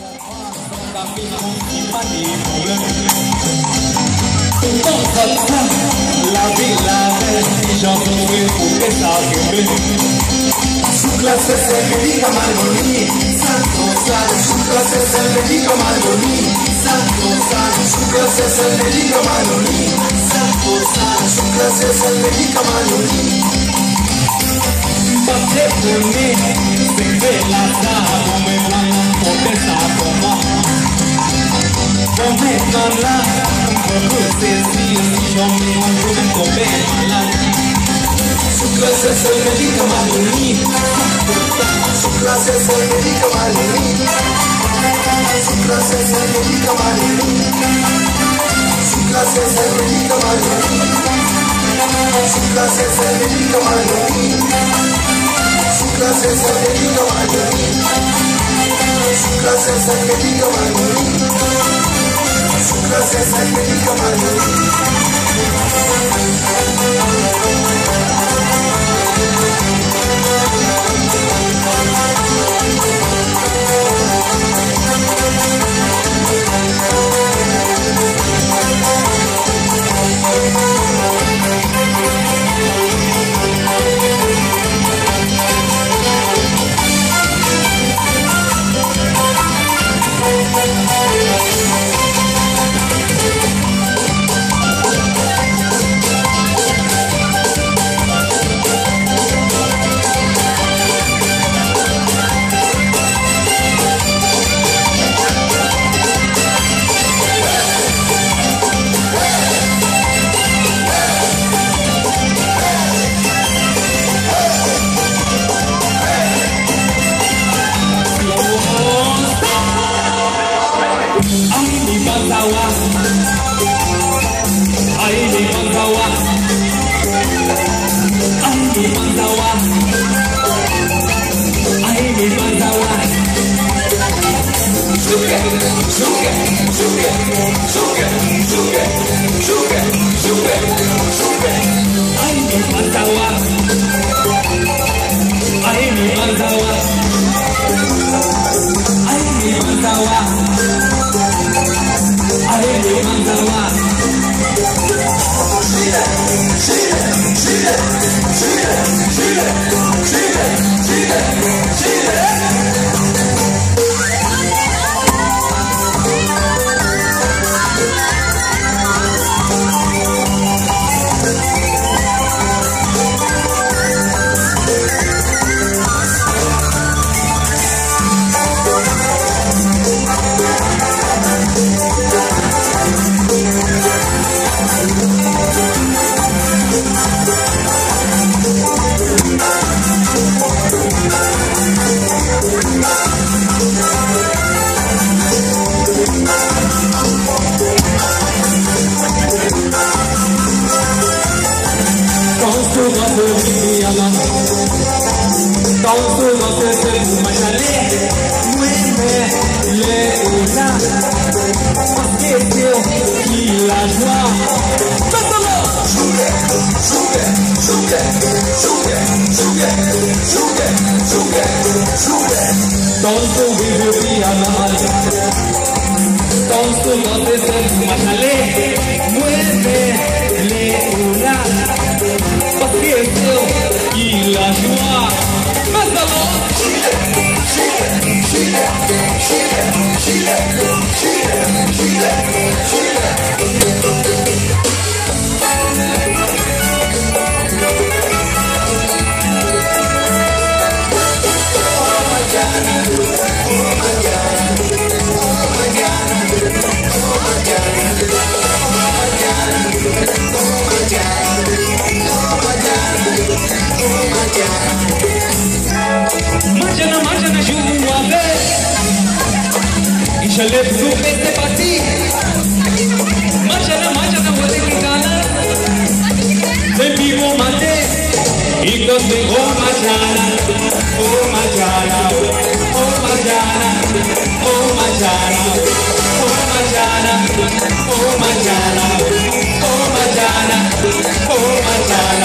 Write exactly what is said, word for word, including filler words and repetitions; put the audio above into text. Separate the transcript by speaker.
Speaker 1: La villa j'en trouve pour que ça arrive. Su clase se dedica a Margolini, Santo Sale, su clase se dedica a Margolini, Santo Sale, su clase se dedica a Margolini, Santo Sale, su clase se dedica a Margolini. Batte per me, se quella sta come vanno, come sta come come parla, come se si io mi come come parla. Su clase se dedica a Margolini, su clase se dedica a Margolini, su clase se dedica a Margolini, su clase se dedica a Margolini, su clase se dedica a Margolini, su clase se dedica a Margolini, su clase se dedica a Margolini, su clase se dedica a Margolini.
Speaker 2: Oh, my God.